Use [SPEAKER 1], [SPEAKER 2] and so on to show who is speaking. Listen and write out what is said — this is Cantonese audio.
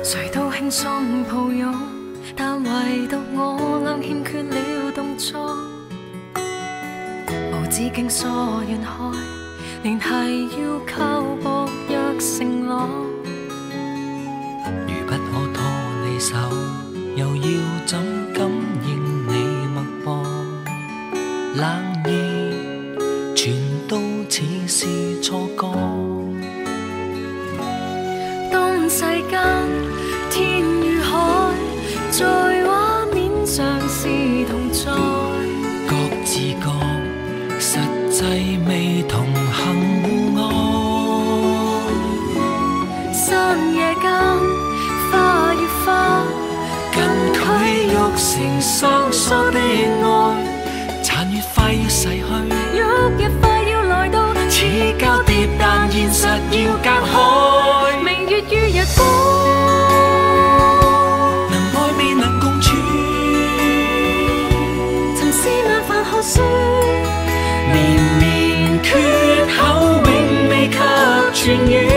[SPEAKER 1] 谁都轻松抱拥，但唯独我俩欠缺了动作。无止境疏远开，联系要靠薄弱承诺。
[SPEAKER 2] 如不可拖你手，又要怎感应你脉搏？冷热全都似是错觉。
[SPEAKER 1] 当世间天与海在画面上是同在，
[SPEAKER 2] 各自各，实际未同行互爱。
[SPEAKER 1] 山野间花与花，
[SPEAKER 2] 近距育成生疏的爱，残月快要逝去，
[SPEAKER 1] 旭日快要來到，
[SPEAKER 2] 似交疊，但現實要隔開。
[SPEAKER 1] 明月與日光，
[SPEAKER 2] 能愛未能共處，
[SPEAKER 1] 曾試萬番學說，
[SPEAKER 2] 綿綿缺口永未及痊癒。